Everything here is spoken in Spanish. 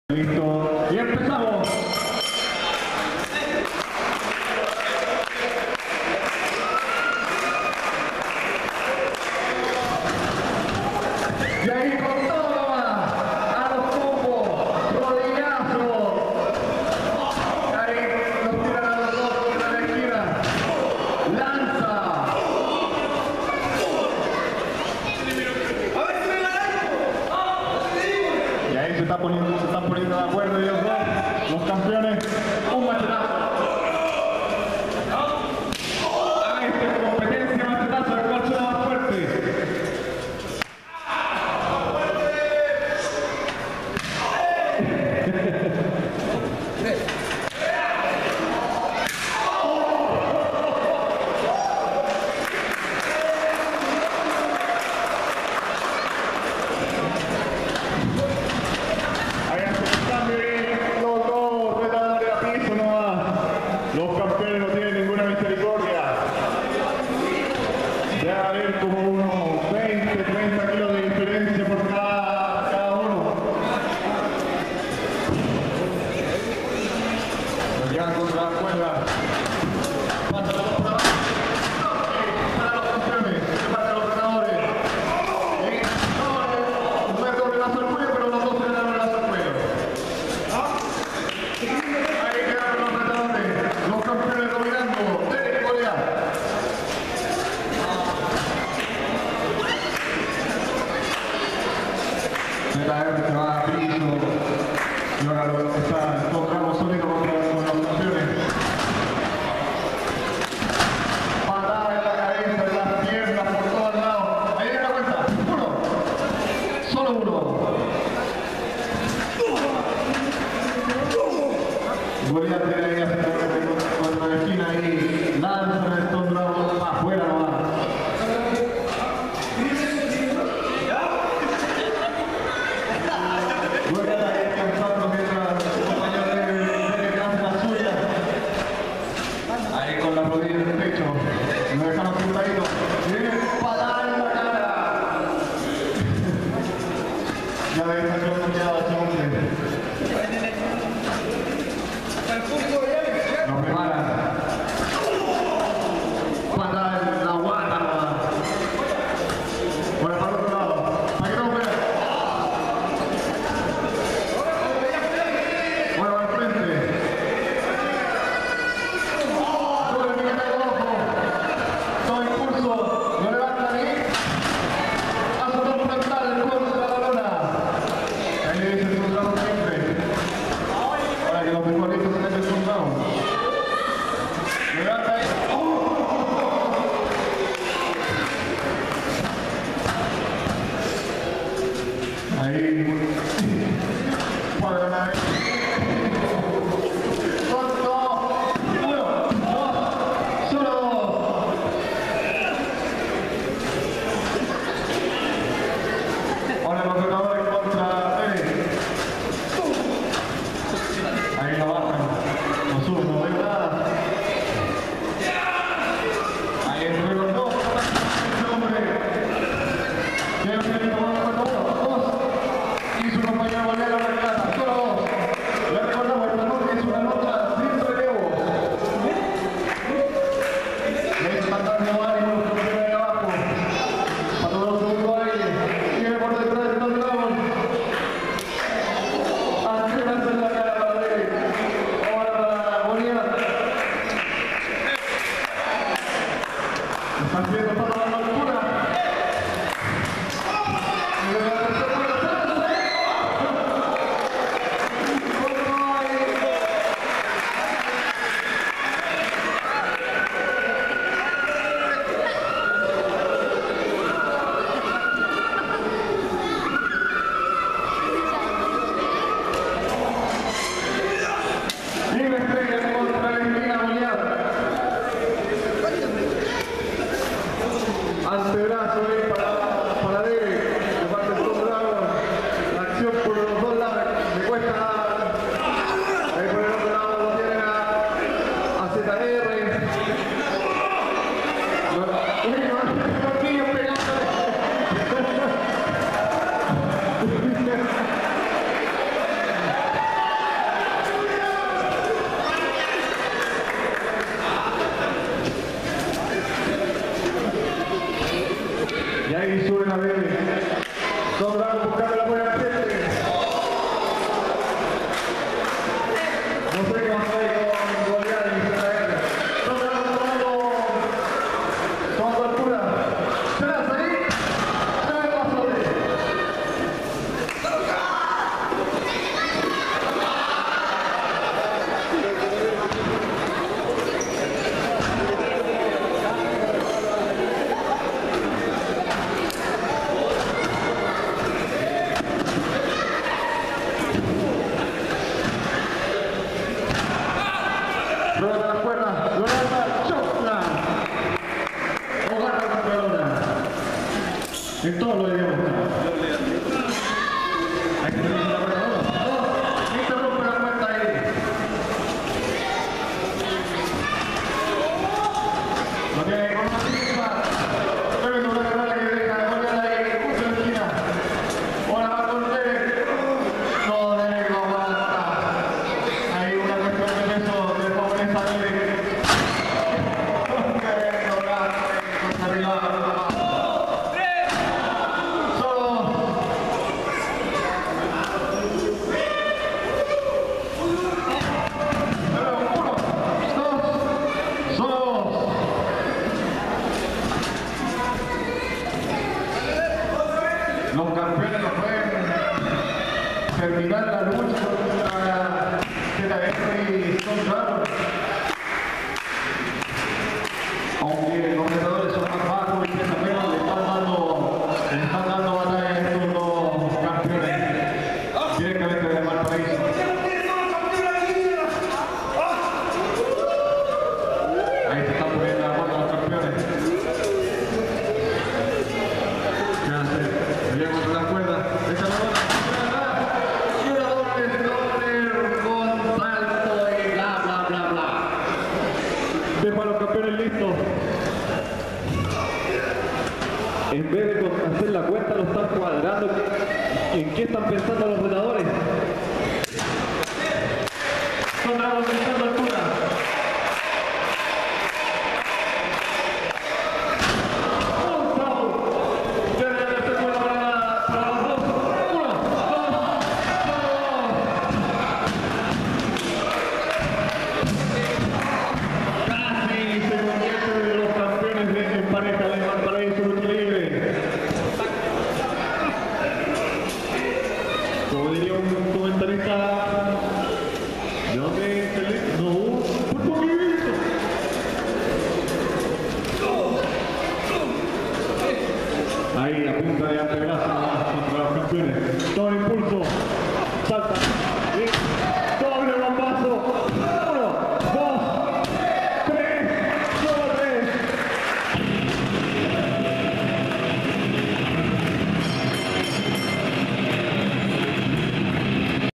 Listo, y empezamos. Y ahí con todo nomás, a los combos, rodillazos. Ahí nos tiran a los dos contra la esquina. Lanza. Y ahí se están poniendo de acuerdo ellos dos, los campeones, un machetazo. A esta competencia machetazo, el cual suena más fuerte. Los campeones no tienen ninguna misericordia. Debe haber como unos 20, 30 kilos de diferencia por cada uno. Nos llevan contra la cuerda. Pasa la bola. Para los campeones, para los ganadores. No es doble lazo al cuello, pero los dos se le dan el lazo al cuello. Ahí quedaron los ganadores. Los campeones dominando, Derek Goliat. ZR se va a piso. Y ahora lo está encontrando sólido con los campeones. Patada en la cabeza, en las piernas, por todos lados. Ahí viene la cuenta. Uno. Solo uno. Goliat tiene ahí haciendo contra la esquina y lanza el Stone Dragon afuera nomás. Goliat ahí descansando mientras su compañero Derek hace la suya. Ahí con la rodilla en el pecho. Lo dejamos sentadito. Y viene patada en la cara. Ya debe estar noqueado ese hombre. lo están cuadrando. ¿En qué están pensando los retadores? Son aumentando altura. Un foul. Debe de ser bueno para los dos. 1, 2, 2. Casi se convierte de los campeones en pareja de Valparaíso Lucha Libre. Como diría un comentarista, ¿de dónde se le? No, por poquito. Ahí la punta de antebrazo.